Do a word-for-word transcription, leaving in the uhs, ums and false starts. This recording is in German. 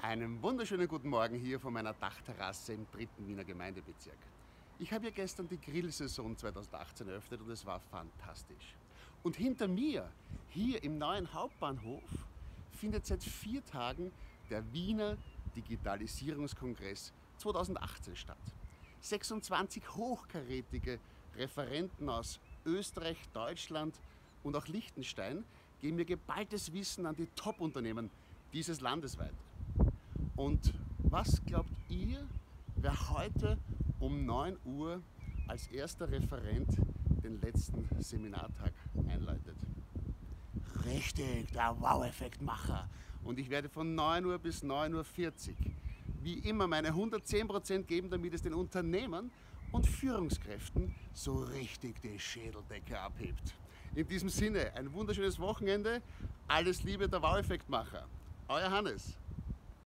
Einen wunderschönen guten Morgen hier von meiner Dachterrasse im dritten Wiener Gemeindebezirk. Ich habe hier gestern die Grillsaison zweitausendachtzehn eröffnet und es war fantastisch. Und hinter mir, hier im neuen Hauptbahnhof, findet seit vier Tagen der Wiener Digitalisierungskongress zweitausendachtzehn statt. sechsundzwanzig hochkarätige Referenten aus Österreich, Deutschland und auch Liechtenstein geben mir geballtes Wissen an die Top-Unternehmen dieses Landes weiter. Und was glaubt ihr, wer heute um neun Uhr als erster Referent den letzten Seminartag einleitet? Richtig, der Wow-Effektmacher. Und ich werde von neun Uhr bis neun Uhr vierzig wie immer meine hundertzehn Prozent geben, damit es den Unternehmern und Führungskräften so richtig die Schädeldecke abhebt. In diesem Sinne, ein wunderschönes Wochenende. Alles Liebe, der Wow-Effektmacher. Euer Hannes.